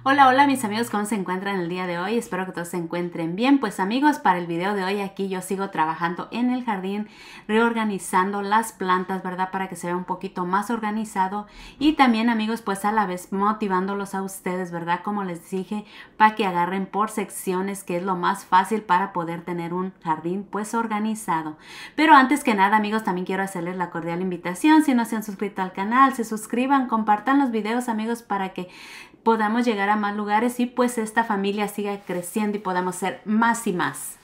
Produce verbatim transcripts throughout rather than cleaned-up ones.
Hola, hola mis amigos, ¿cómo se encuentran el día de hoy? Espero que todos se encuentren bien. Pues amigos, para el video de hoy aquí yo sigo trabajando en el jardín, reorganizando las plantas, ¿verdad? Para que se vea un poquito más organizado y también amigos, pues a la vez motivándolos a ustedes, ¿verdad? Como les dije, para que agarren por secciones, que es lo más fácil para poder tener un jardín pues organizado. Pero antes que nada amigos, también quiero hacerles la cordial invitación, si no se han suscrito al canal, se suscriban, compartan los videos amigos para que podamos llegar a más lugares y pues esta familia siga creciendo y podamos ser más y más.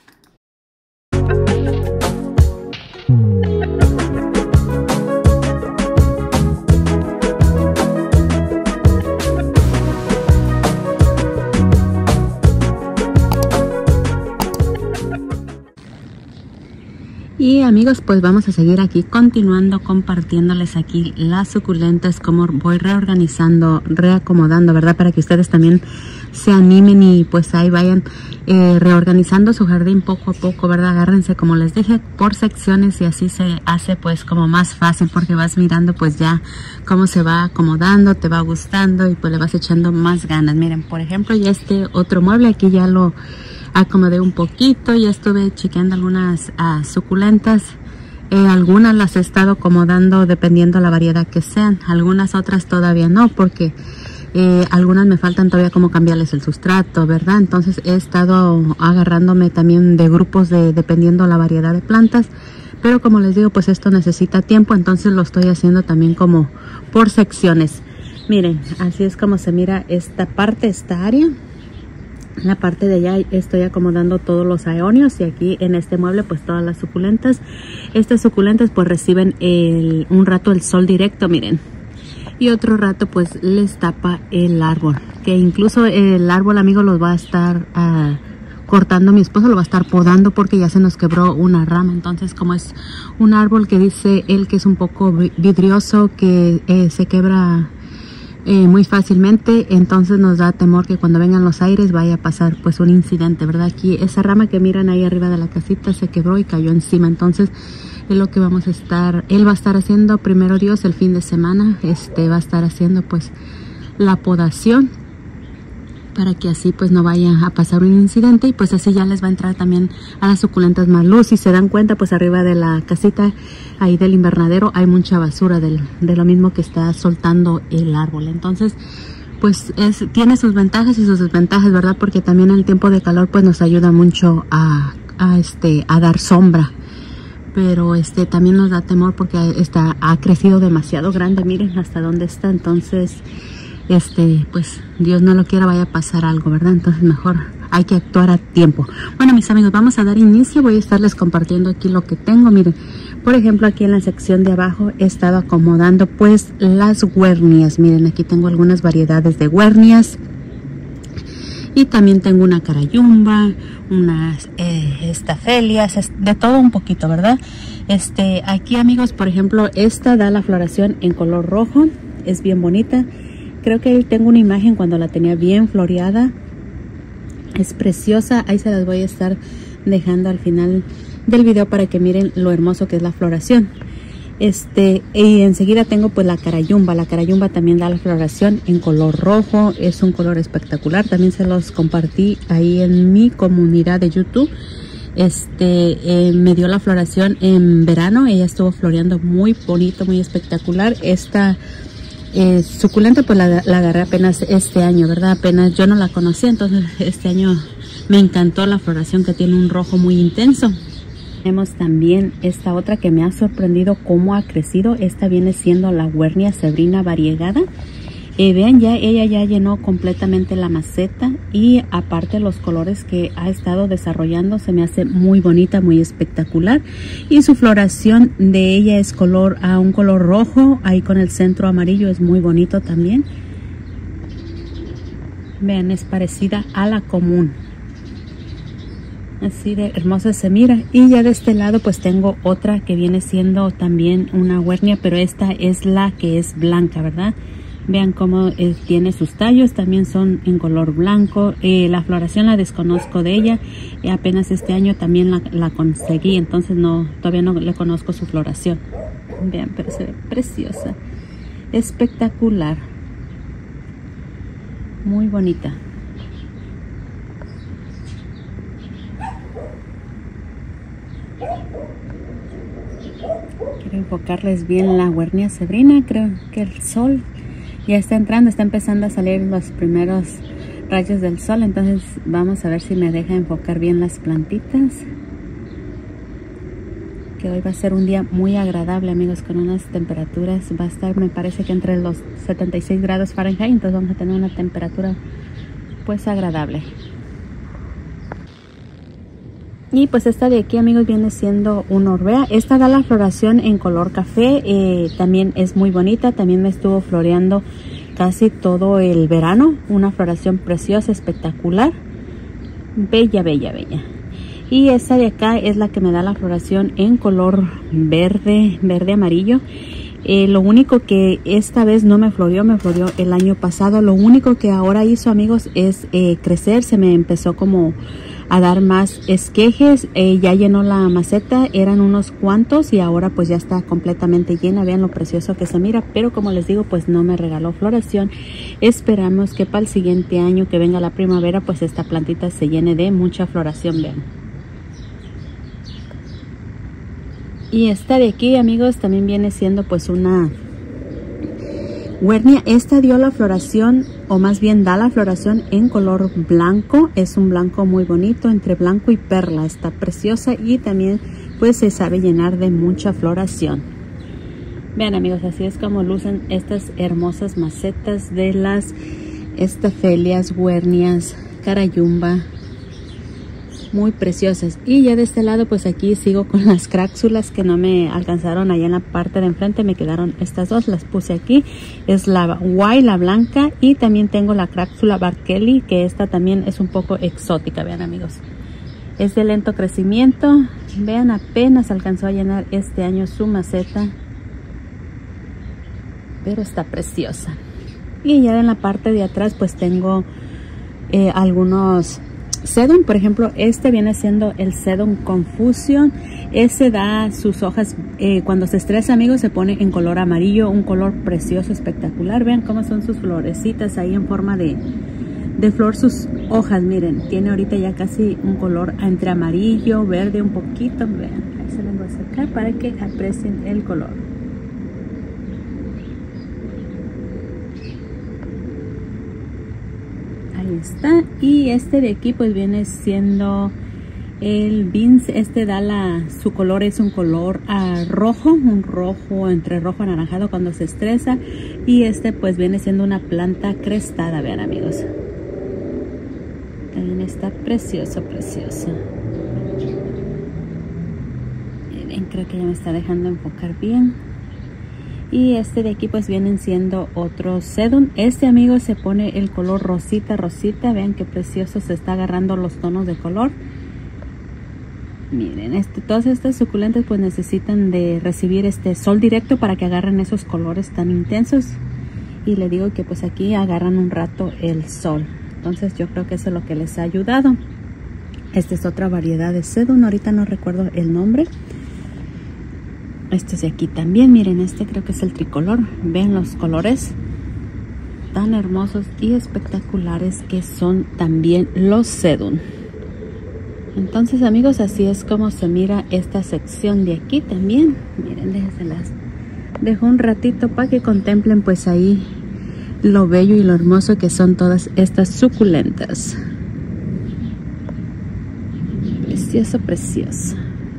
Y amigos, pues vamos a seguir aquí continuando compartiéndoles aquí las suculentas, como voy reorganizando, reacomodando, ¿verdad? Para que ustedes también se animen y pues ahí vayan eh, reorganizando su jardín poco a poco, ¿verdad? Agárrense, como les dije, por secciones y así se hace pues como más fácil, porque vas mirando pues ya cómo se va acomodando, te va gustando y pues le vas echando más ganas. Miren, por ejemplo, ya este otro mueble aquí ya lo acomodé un poquito, ya estuve chequeando algunas uh, suculentas, eh, algunas las he estado acomodando dependiendo la variedad que sean, algunas otras todavía no, porque eh, algunas me faltan todavía como cambiarles el sustrato, ¿verdad? Entonces he estado agarrándome también de grupos de dependiendo la variedad de plantas, pero como les digo, pues esto necesita tiempo, entonces lo estoy haciendo también como por secciones. Miren, así es como se mira esta parte, esta área. En la parte de allá estoy acomodando todos los aeonios y aquí en este mueble pues todas las suculentas. Estas suculentas pues reciben el, un rato el sol directo, miren. Y otro rato pues les tapa el árbol. Que incluso el árbol, amigos, los va a estar uh, cortando. Mi esposo lo va a estar podando porque ya se nos quebró una rama. Entonces, como es un árbol que dice él que es un poco vidrioso, que eh, se quebra Eh, muy fácilmente, entonces nos da temor que cuando vengan los aires vaya a pasar pues un incidente, ¿verdad? Aquí esa rama que miran ahí arriba de la casita se quebró y cayó encima, entonces es lo que vamos a estar, él va a estar haciendo primero Dios el fin de semana, este va a estar haciendo pues la podación para que así pues no vaya a pasar un incidente y pues así ya les va a entrar también a las suculentas más luz. Si se dan cuenta pues arriba de la casita ahí del invernadero hay mucha basura del, de lo mismo que está soltando el árbol, entonces pues es, tiene sus ventajas y sus desventajas, ¿verdad? Porque también el tiempo de calor pues nos ayuda mucho a, a este a dar sombra, pero este también nos da temor porque está, ha crecido demasiado grande, miren hasta dónde está, entonces este pues Dios no lo quiera vaya a pasar algo, ¿verdad? Entonces mejor hay que actuar a tiempo. Bueno mis amigos, vamos a dar inicio. Voy a estarles compartiendo aquí lo que tengo. Miren, por ejemplo, aquí en la sección de abajo he estado acomodando pues las guernias. Miren, aquí tengo algunas variedades de guernias y también tengo una carayumba, unas eh, estafelias, de todo un poquito, ¿verdad? Este aquí amigos, por ejemplo, esta da la floración en color rojo, es bien bonita. Creo que ahí tengo una imagen cuando la tenía bien floreada. Es preciosa. Ahí se las voy a estar dejando al final del video para que miren lo hermoso que es la floración. Este, y enseguida tengo pues la carayumba. La carayumba también da la floración en color rojo. Es un color espectacular. También se los compartí ahí en mi comunidad de YouTube. Este, eh, me dio la floración en verano. Ella estuvo floreando muy bonito, muy espectacular. Esta Eh, suculenta pues la, la agarré apenas este año, ¿verdad? Apenas yo no la conocía, entonces este año me encantó la floración que tiene un rojo muy intenso. Tenemos también esta otra que me ha sorprendido cómo ha crecido. Esta viene siendo la Guernia Zebrina variegada. Eh, vean, ya ella ya llenó completamente la maceta y aparte los colores que ha estado desarrollando se me hace muy bonita, muy espectacular, y su floración de ella es color a un color rojo ahí con el centro amarillo, es muy bonito también. Vean, es parecida a la común, así de hermosa se mira. Y ya de este lado pues tengo otra que viene siendo también una guernia, pero esta es la que es blanca, ¿verdad? Vean cómo eh, tiene sus tallos, también son en color blanco. Eh, la floración la desconozco de ella, eh, apenas este año también la, la conseguí, entonces no, todavía no le conozco su floración. Vean, pero se ve preciosa, espectacular. muy bonita. Quiero enfocarles bien la Guernia zebrina. Creo que el sol ya está entrando, está empezando a salir los primeros rayos del sol, entonces vamos a ver si me deja enfocar bien las plantitas. Que hoy va a ser un día muy agradable, amigos, con unas temperaturas, va a estar, me parece que entre los setenta y seis grados Fahrenheit, entonces vamos a tener una temperatura pues agradable. Y pues esta de aquí, amigos, viene siendo una Orbea. Esta da la floración en color café, eh, también es muy bonita, también me estuvo floreando casi todo el verano, una floración preciosa, espectacular, bella, bella, bella. Y esta de acá es la que me da la floración en color verde, verde amarillo. Eh, lo único que esta vez no me floreó, me floreó el año pasado. Lo único que ahora hizo, amigos, es eh, crecer. Se me empezó como a dar más esquejes. Eh, ya llenó la maceta, eran unos cuantos y ahora pues ya está completamente llena. Vean lo precioso que se mira, pero como les digo, pues no me regaló floración. Esperamos que para el siguiente año que venga la primavera, pues esta plantita se llene de mucha floración. Vean. Y esta de aquí, amigos, también viene siendo pues una Guernia. Esta dio la floración, o más bien da la floración en color blanco. Es un blanco muy bonito, entre blanco y perla. Está preciosa y también pues se sabe llenar de mucha floración. Vean, amigos, así es como lucen estas hermosas macetas de las estafelias, guernias, carayumba. Muy preciosas. Y ya de este lado pues aquí sigo con las cráxulas que no me alcanzaron allá en la parte de enfrente, me quedaron estas dos, las puse aquí. Es la guay, la blanca, y también tengo la cráxula Barkeley, que esta también es un poco exótica. Vean, amigos, es de lento crecimiento. Vean, apenas alcanzó a llenar este año su maceta, pero está preciosa. Y ya en la parte de atrás pues tengo eh, algunos sedum. Por ejemplo, este viene siendo el sedum Confusion. Ese da sus hojas, eh, cuando se estresa, amigos, se pone en color amarillo, un color precioso, espectacular. Vean cómo son sus florecitas ahí en forma de, de flor, sus hojas. Miren, tiene ahorita ya casi un color entre amarillo, verde un poquito. Vean, ahí se los voy a acercar para que aprecien el color. Ahí está. Y este de aquí pues viene siendo el Beans. Este da la, su color es un color uh, rojo, un rojo entre rojo anaranjado cuando se estresa. Y este pues viene siendo una planta crestada. Vean, amigos, también está precioso, precioso. Miren, creo que ya me está dejando enfocar bien. Y este de aquí pues vienen siendo otros sedum. Este, amigos, se pone el color rosita, rosita. Vean qué precioso se está agarrando los tonos de color. Miren, este, todas estas suculentas pues necesitan de recibir este sol directo para que agarren esos colores tan intensos. Y le digo que pues aquí agarran un rato el sol. Entonces yo creo que eso es lo que les ha ayudado. Esta es otra variedad de sedum. Ahorita no recuerdo el nombre. Este es de aquí también. Miren, este creo que es el tricolor. Vean los colores tan hermosos y espectaculares que son también los sedum. Entonces, amigos, así es como se mira esta sección de aquí también. Miren, déjenselas dejo un ratito para que contemplen pues ahí lo bello y lo hermoso que son todas estas suculentas. Precioso, precioso.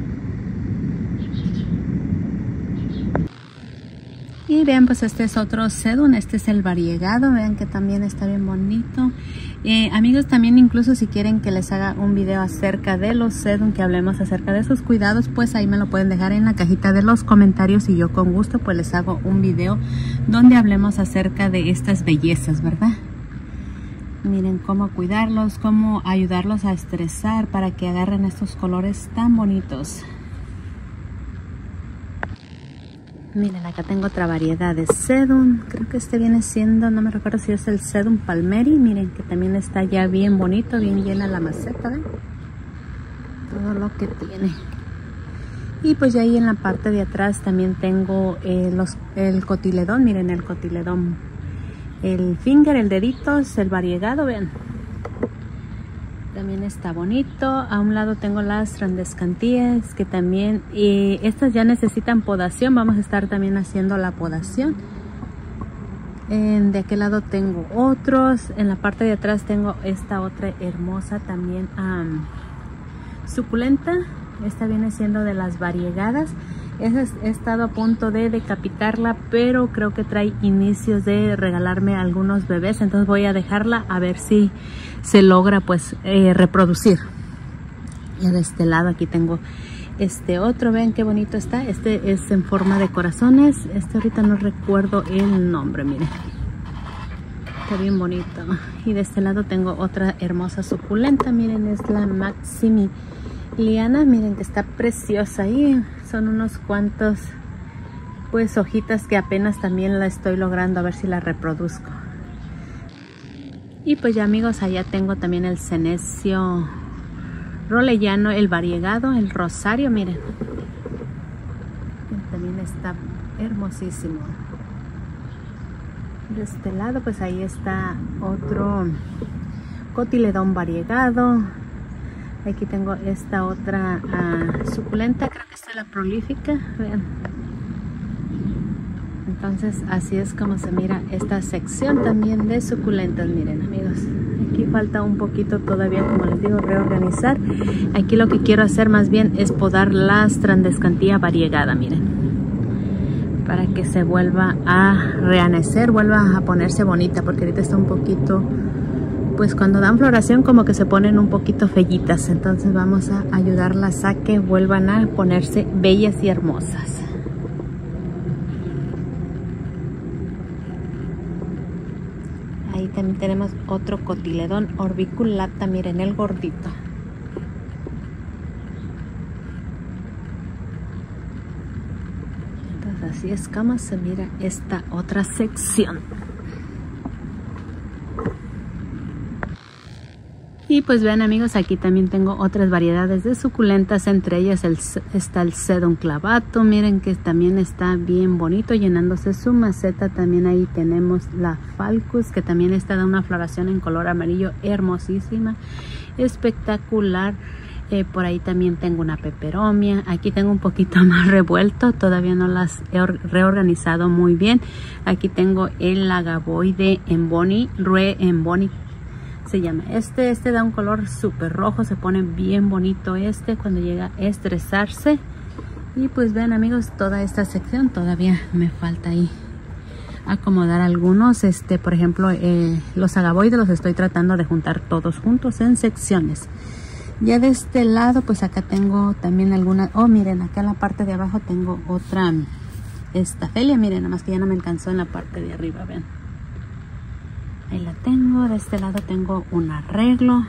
Y vean, pues este es otro sedum. Este es el variegado. Vean que también está bien bonito. Eh, amigos, también incluso si quieren que les haga un video acerca de los sedum, que hablemos acerca de sus cuidados, pues ahí me lo pueden dejar en la cajita de los comentarios y yo con gusto pues les hago un video donde hablemos acerca de estas bellezas, ¿verdad? Miren cómo cuidarlos, cómo ayudarlos a estresar para que agarren estos colores tan bonitos. Miren, acá tengo otra variedad de sedum. Creo que este viene siendo, no me recuerdo si es el sedum palmeri. Miren que también está ya bien bonito, bien llena la maceta, ¿ven? Todo lo que tiene. Y pues ya ahí en la parte de atrás también tengo eh, los, el cotiledón. Miren, el cotiledón el finger, el dedito, es el variegado, vean. También está bonito. A un lado tengo las Transdescantías, que también, y estas ya necesitan podación. Vamos a estar también haciendo la podación. En, de aquel lado tengo otros. En la parte de atrás tengo esta otra hermosa también um, suculenta. Esta viene siendo de las variegadas. Esa he estado a punto de decapitarla, pero creo que trae inicios de regalarme algunos bebés, entonces voy a dejarla a ver si se logra pues eh, reproducir. Y de este lado aquí tengo este otro, vean qué bonito está. Este es en forma de corazones. Este ahorita no recuerdo el nombre, miren, está bien bonito. Y de este lado tengo otra hermosa suculenta, miren, es la Maximiliana, miren que está preciosa. Ahí son unos cuantos pues hojitas que apenas también la estoy logrando a ver si la reproduzco. Y pues ya, amigos, allá tengo también el Senecio rolellano, el variegado, el rosario, miren, también está hermosísimo. De este lado pues ahí está otro cotiledón variegado. Aquí tengo esta otra uh, suculenta, creo que esta es la prolífica, vean. Entonces así es como se mira esta sección también de suculentas, miren, amigos. Aquí falta un poquito todavía, como les digo, reorganizar. Aquí lo que quiero hacer más bien es podar las Transdescantía variegada, miren, para que se vuelva a reanecer, vuelva a ponerse bonita, porque ahorita está un poquito, pues cuando dan floración como que se ponen un poquito fellitas. Entonces vamos a ayudarlas a que vuelvan a ponerse bellas y hermosas. Ahí también tenemos otro cotiledón orbiculata, miren el gordito. Entonces así es como se mira esta otra sección. Y pues vean, amigos, aquí también tengo otras variedades de suculentas, entre ellas el, está el Sedum clavato, miren que también está bien bonito llenándose su maceta. También ahí tenemos la Falcus, que también está de una floración en color amarillo hermosísima, espectacular. Eh, por ahí también tengo una peperomia. Aquí tengo un poquito más revuelto, todavía no las he reorganizado muy bien. Aquí tengo el Agavoide Emboni, Rue Emboni se llama. Este, este da un color súper rojo, se pone bien bonito este cuando llega a estresarse. Y pues vean, amigos, toda esta sección todavía me falta ahí acomodar algunos. Este, por ejemplo, eh, los agavoides los estoy tratando de juntar todos juntos en secciones. Ya de este lado, pues acá tengo también algunas. Oh, miren, acá en la parte de abajo tengo otra estafelia, miren, nada más que ya no me alcanzó en la parte de arriba, vean. Ahí la tengo. De este lado tengo un arreglo.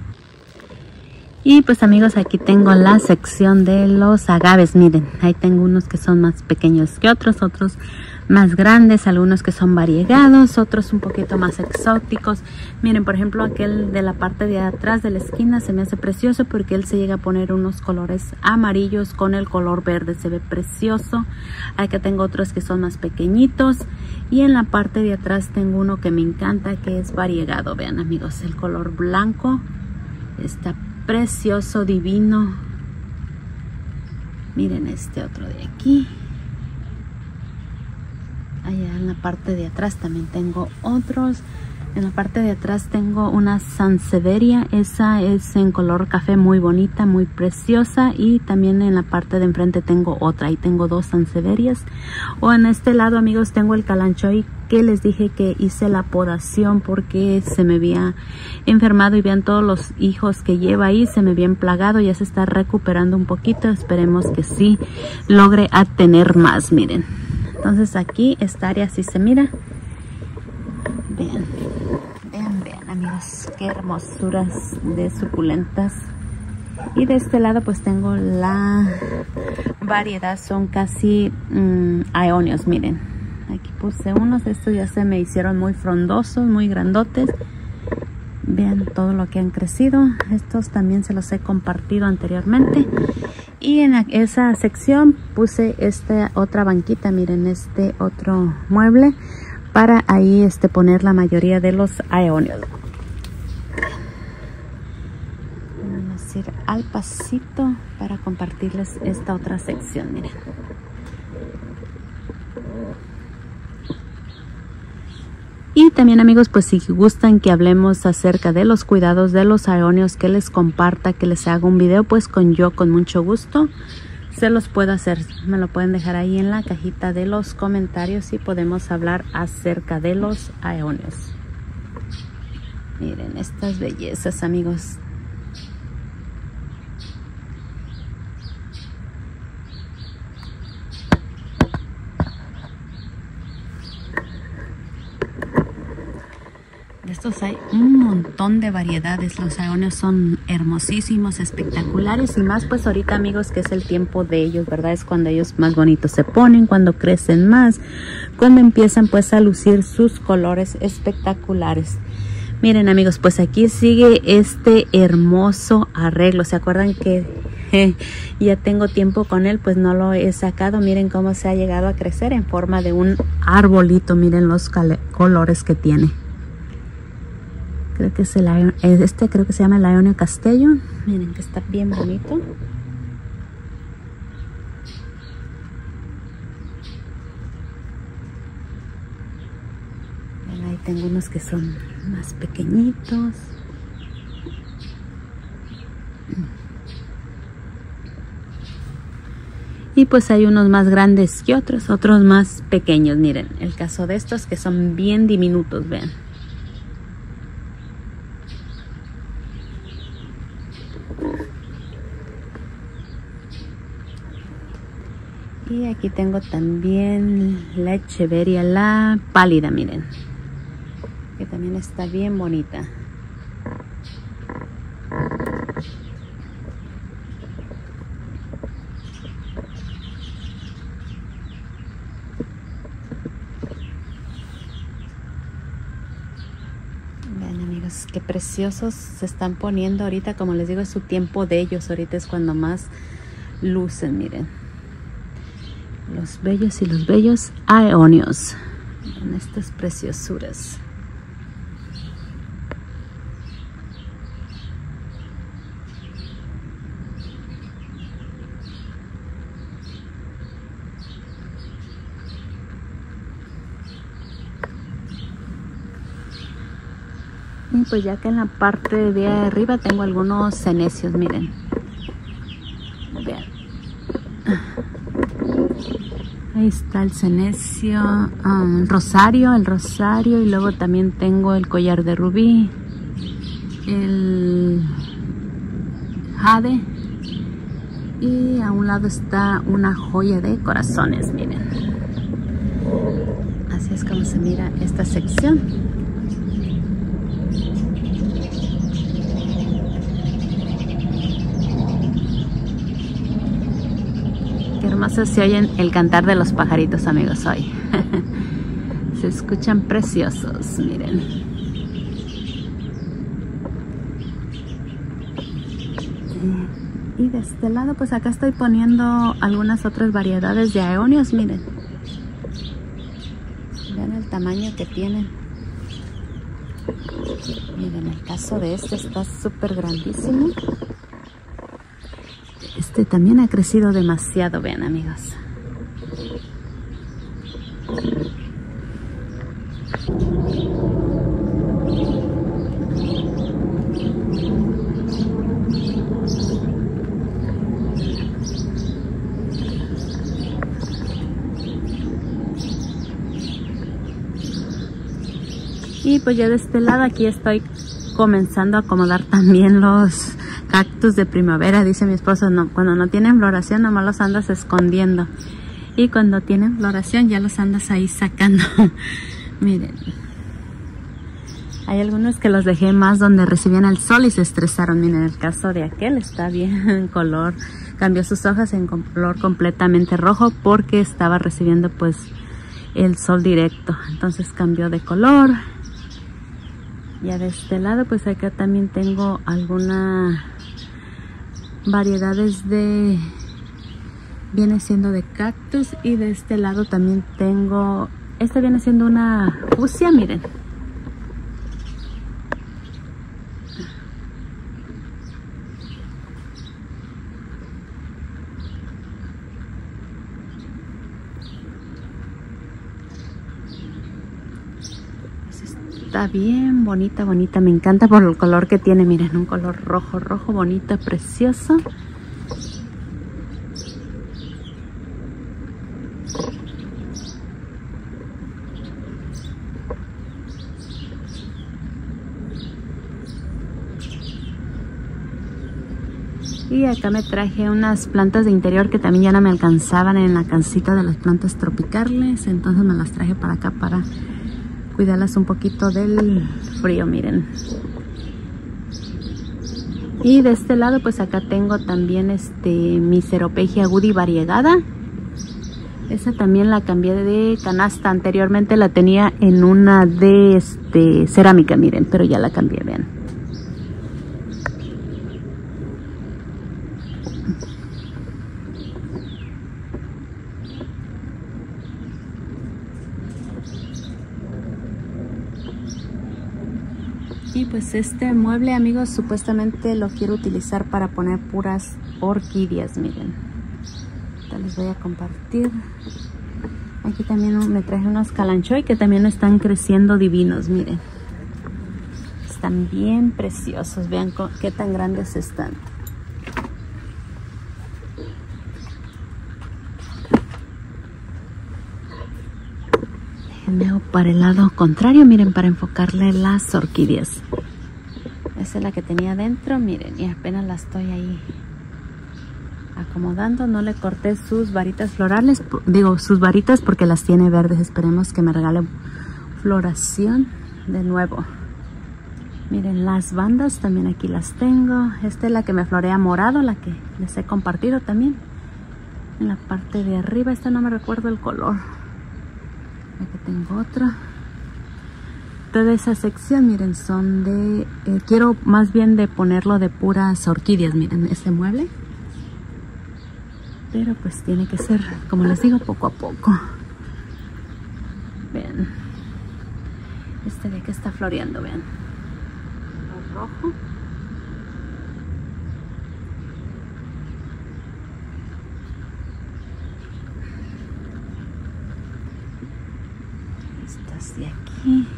Y pues, amigos, aquí tengo la sección de los agaves. Miren, ahí tengo unos que son más pequeños que otros, otros más grandes, algunos que son variegados, otros un poquito más exóticos. Miren, por ejemplo, aquel de la parte de atrás de la esquina se me hace precioso porque él se llega a poner unos colores amarillos con el color verde, se ve precioso. Acá tengo otros que son más pequeñitos y en la parte de atrás tengo uno que me encanta, que es variegado. Vean, amigos, el color blanco está precioso, divino. Miren este otro de aquí. Allá en la parte de atrás también tengo otros. En la parte de atrás tengo una Sansevieria. Esa es en color café, muy bonita, muy preciosa. Y también en la parte de enfrente tengo otra. Ahí tengo dos Sansevierias. O en este lado, amigos, tengo el Kalanchoe, que les dije que hice la podación porque se me había enfermado y vean todos los hijos que lleva ahí, se me habían plagado. Ya se está recuperando un poquito. Esperemos que sí logre a tener más, miren. Entonces aquí esta área así se mira. Vean, vean, vean, amigos, qué hermosuras de suculentas. Y de este lado pues tengo la variedad, son casi um, aeonios, miren. Aquí puse unos, estos ya se me hicieron muy frondosos, muy grandotes. Vean todo lo que han crecido. Estos también se los he compartido anteriormente. Y en esa sección puse esta otra banquita, miren, este otro mueble, para ahí este poner la mayoría de los aeonios. Vamos a ir al pasito para compartirles esta otra sección, miren. Y también, amigos, pues si gustan que hablemos acerca de los cuidados de los aeonios, que les comparta, que les haga un video, pues con yo con mucho gusto se los puedo hacer. Me lo pueden dejar ahí en la cajita de los comentarios y podemos hablar acerca de los aeonios. Miren estas bellezas, amigos. De estos hay un montón de variedades. Los aeonios son hermosísimos, espectaculares, y más pues ahorita, amigos, que es el tiempo de ellos, ¿verdad? Es cuando ellos más bonitos se ponen, cuando crecen más, cuando empiezan pues a lucir sus colores espectaculares. Miren, amigos, pues aquí sigue este hermoso arreglo. ¿Se acuerdan que eh, ya tengo tiempo con él? Pues no lo he sacado. Miren cómo se ha llegado a crecer en forma de un arbolito. Miren los colores que tiene. Creo que es el este creo que se llama el Aeonio Castello. Miren que está bien bonito. Bueno, ahí tengo unos que son más pequeñitos. Y pues hay unos más grandes que otros, otros más pequeños. Miren, el caso de estos que son bien diminutos, vean. Y aquí tengo también la Echeveria, la pálida, miren, que también está bien bonita. Vean, amigos, qué preciosos se están poniendo ahorita. Como les digo, es su tiempo de ellos. Ahorita es cuando más lucen, miren. Los bellos y los bellos aeonios. Miren estas preciosuras. Y pues ya que en la parte de arriba tengo algunos cenecios, miren. Vean. Ahí está el cenecio, um, rosario, el rosario, y luego también tengo el collar de rubí, el jade, y a un lado está una joya de corazones, miren. Así es como se mira esta sección. Hermosos se oyen el cantar de los pajaritos, amigos, hoy. Se escuchan preciosos, miren. Y de este lado, pues acá estoy poniendo algunas otras variedades de aeonios, miren. Vean el tamaño que tienen. Miren, el caso de este está súper grandísimo. Este también ha crecido demasiado, vean, amigos. Y pues ya de este lado aquí estoy comenzando a acomodar también los cactus de primavera. Dice mi esposo, no, cuando no tienen floración nomás los andas escondiendo, y cuando tienen floración ya los andas ahí sacando. Miren, hay algunos que los dejé más donde recibían el sol y se estresaron. Miren, el caso de aquel está bien en color, cambió sus hojas en color completamente rojo porque estaba recibiendo pues el sol directo, entonces cambió de color. Ya de este lado pues acá también tengo algunas variedades de, viene siendo de cactus, y de este lado también tengo Esta viene siendo una fucsia, miren. Está bien bonita, bonita. Me encanta por el color que tiene. Miren, un color rojo, rojo, bonito, precioso. Y acá me traje unas plantas de interior que también ya no me alcanzaban en la casita de las plantas tropicales. Entonces me las traje para acá para cuidarlas un poquito del frío, miren. Y de este lado pues acá tengo también este mi Ceropegia woody variegada. Esa también la cambié de canasta. Anteriormente la tenía en una de este cerámica, miren, pero ya la cambié, vean. Y pues este mueble, amigos, supuestamente lo quiero utilizar para poner puras orquídeas, miren. Ahorita les voy a compartir. Aquí también me traje unos calanchoy que también están creciendo divinos, miren. Están bien preciosos, vean qué tan grandes están. Déjenme para el lado contrario, miren, para enfocarle las orquídeas. Esa es la que tenía adentro, miren, y apenas la estoy ahí acomodando. No le corté sus varitas florales, digo sus varitas porque las tiene verdes. Esperemos que me regale floración de nuevo. Miren las bandas, también aquí las tengo. Esta es la que me florea morado, la que les he compartido también. En la parte de arriba, esta no me recuerdo el color. Aquí tengo otra. Toda esa sección, miren, son de... Eh, quiero más bien de ponerlo de puras orquídeas, miren, este mueble. Pero pues tiene que ser, como les digo, poco a poco. Vean. Este de que está floreando, vean. El rojo. Estas de aquí.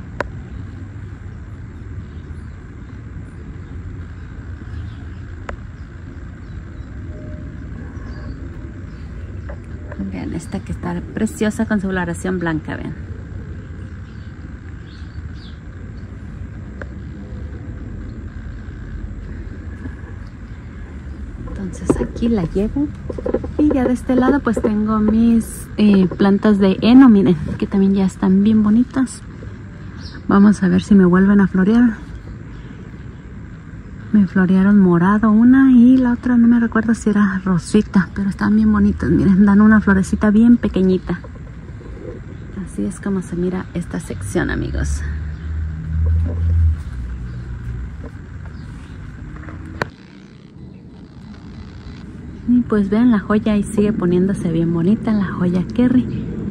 Vean esta que está preciosa con su floración blanca, vean. Entonces aquí la llevo. Y ya de este lado pues tengo mis eh, plantas de heno, miren, que también ya están bien bonitas. Vamos a ver si me vuelven a florear. Me florearon morado una y la otra no me recuerdo si era rosita, pero están bien bonitas, miren, dan una florecita bien pequeñita. Así es como se mira esta sección, amigos. Y pues vean, la joya ahí sigue poniéndose bien bonita, la joya Kerry.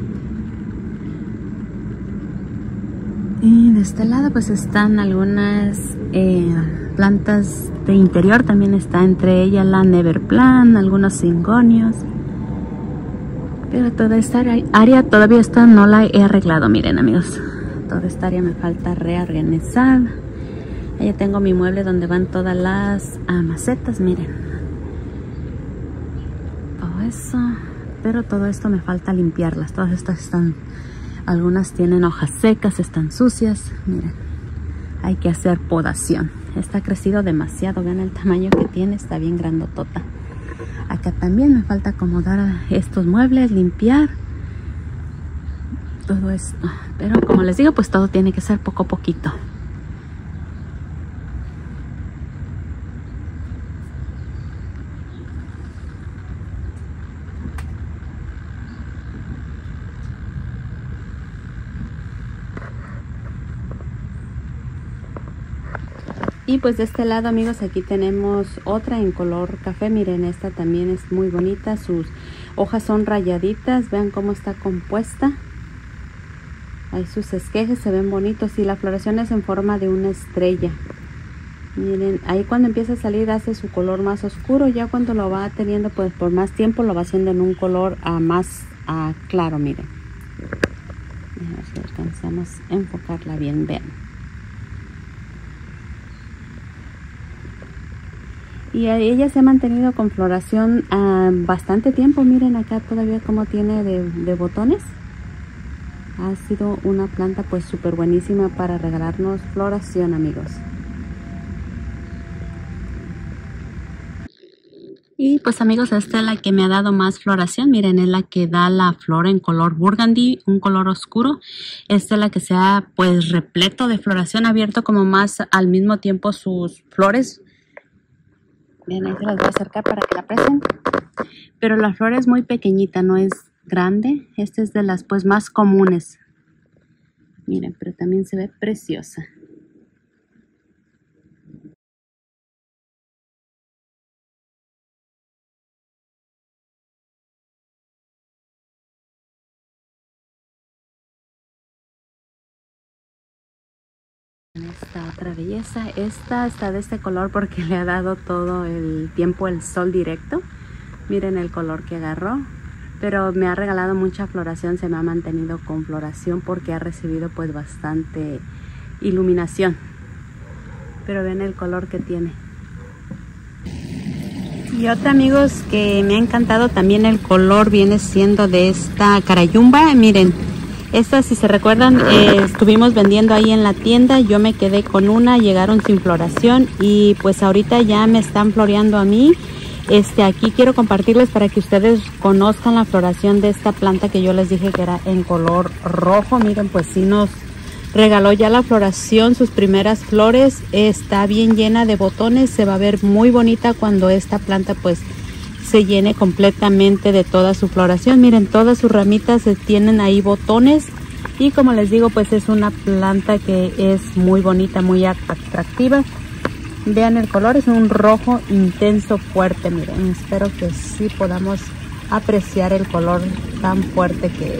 Y de este lado pues están algunas eh, plantas de interior. También está entre ellas la Neverplant, algunos cingonios. Pero toda esta área todavía esta no la he arreglado, miren, amigos. Toda esta área me falta reorganizar. Allá tengo mi mueble donde van todas las ah, macetas, miren. Todo eso. Pero todo esto me falta limpiarlas. Todas estas están... Algunas tienen hojas secas, están sucias. Miren, hay que hacer podación. Está crecido demasiado, vean el tamaño que tiene, está bien grandotota. Acá también me falta acomodar estos muebles, limpiar todo esto. Pero como les digo, pues todo tiene que ser poco a poquito. Y pues de este lado, amigos, aquí tenemos otra en color café. Miren, esta también es muy bonita. Sus hojas son rayaditas. Vean cómo está compuesta. Ahí sus esquejes se ven bonitos y la floración es en forma de una estrella. Miren, ahí cuando empieza a salir hace su color más oscuro. Ya cuando lo va teniendo pues por más tiempo lo va haciendo en un color uh, más uh, claro, miren. A ver si alcanzamos a enfocarla bien, vean. Y ella se ha mantenido con floración uh, bastante tiempo. Miren acá todavía como tiene de, de botones. Ha sido una planta pues súper buenísima para regalarnos floración, amigos. Y pues amigos, esta es la que me ha dado más floración. Miren, es la que da la flor en color burgundy, un color oscuro. Esta es la que se ha pues repleto de floración, abierto como más al mismo tiempo sus flores. Miren, ahí se las voy a acercar para que la aprecien. Pero la flor es muy pequeñita, no es grande. Esta es de las pues más comunes. Miren, pero también se ve preciosa. Esta otra belleza, esta está de este color porque le ha dado todo el tiempo el sol directo. Miren el color que agarró, pero me ha regalado mucha floración, se me ha mantenido con floración porque ha recibido pues bastante iluminación. Pero ven el color que tiene. Y otra, amigos, que me ha encantado también el color viene siendo de esta carayumba. Miren. Esta, si se recuerdan, eh, estuvimos vendiendo ahí en la tienda. Yo me quedé con una, llegaron sin floración y pues ahorita ya me están floreando a mí. Este, aquí quiero compartirles para que ustedes conozcan la floración de esta planta que yo les dije que era en color rojo. Miren, pues sí nos regaló ya la floración, sus primeras flores. Está bien llena de botones, se va a ver muy bonita cuando esta planta pues se llene completamente de toda su floración. Miren, todas sus ramitas tienen ahí botones y como les digo pues es una planta que es muy bonita, muy atractiva. Vean el color, es un rojo intenso fuerte. Miren, espero que sí podamos apreciar el color tan fuerte que es.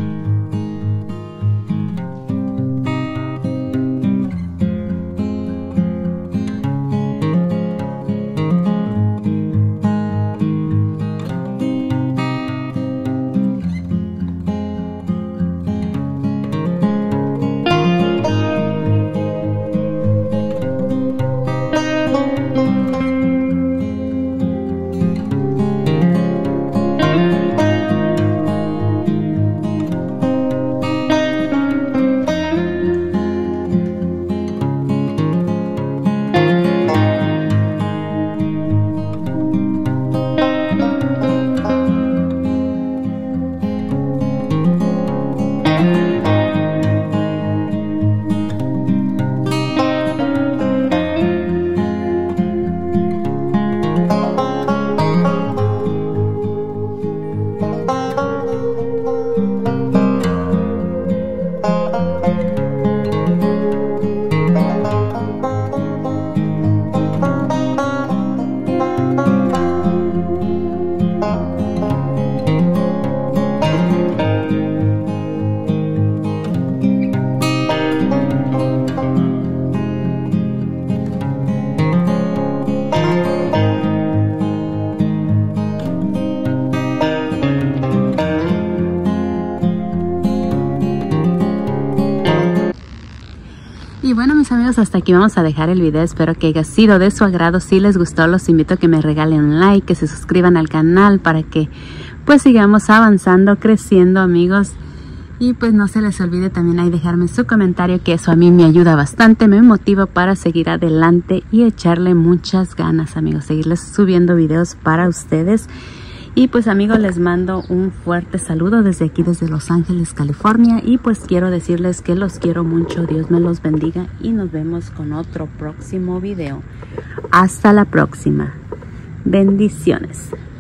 Y bueno, mis amigos, hasta aquí vamos a dejar el video. Espero que haya sido de su agrado. Si les gustó, los invito a que me regalen un like, que se suscriban al canal para que pues sigamos avanzando, creciendo, amigos. Y pues no se les olvide también ahí dejarme su comentario, que eso a mí me ayuda bastante, me motiva para seguir adelante y echarle muchas ganas, amigos, seguirles subiendo videos para ustedes. Y pues amigos, les mando un fuerte saludo desde aquí, desde Los Ángeles, California. Y pues quiero decirles que los quiero mucho, Dios me los bendiga y nos vemos con otro próximo video. Hasta la próxima. Bendiciones.